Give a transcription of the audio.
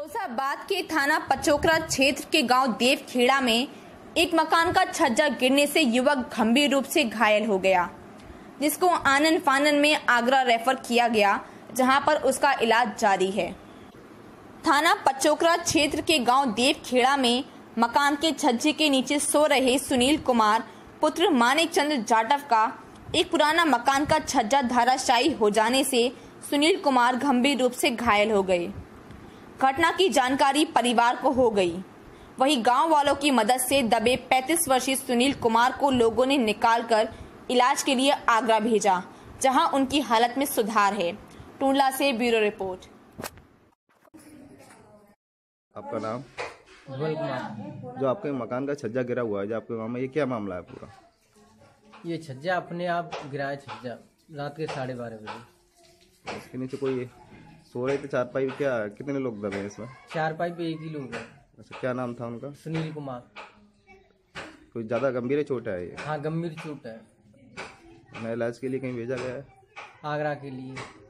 फिरोजाबाद के थाना पचोकरा क्षेत्र के गांव देवखेड़ा में एक मकान का छज्जा गिरने से युवक गंभीर रूप से घायल हो गया, जिसको आनन फानन में आगरा रेफर किया गया, जहां पर उसका इलाज जारी है। थाना पचोकरा क्षेत्र के गांव देवखेड़ा में मकान के छज्जे के नीचे सो रहे सुनील कुमार पुत्र मानिक चंद्र जाटव का एक पुराना मकान का छज्जा धराशायी हो जाने से सुनील कुमार गंभीर रूप से घायल हो गए। घटना की जानकारी परिवार को हो गई। वहीं गांव वालों की मदद से दबे 35 वर्षीय सुनील कुमार को लोगों ने निकालकर इलाज के लिए आगरा भेजा, जहां उनकी हालत में सुधार है। टूंडला से ब्यूरो रिपोर्ट। आपका नाम? धवल कुमार। जो आपके मकान का छज्जा गिरा हुआ है जो आपके गांव में, ये क्या मामला है पूरा? ये छज्जा अपने आप गिराया छज्जा रात के 12:30 बजे। इसके नीचे कोई सो रहे थे चारपाई? क्या कितने लोग दबे हैं इसमें? चारपाई पे एक ही लोग है। अच्छा, क्या नाम था उनका? सुनील कुमार। कोई ज्यादा गंभीर चोट है ये? हाँ, गंभीर चोट है। इलाज के लिए कहीं भेजा गया है? आगरा के लिए।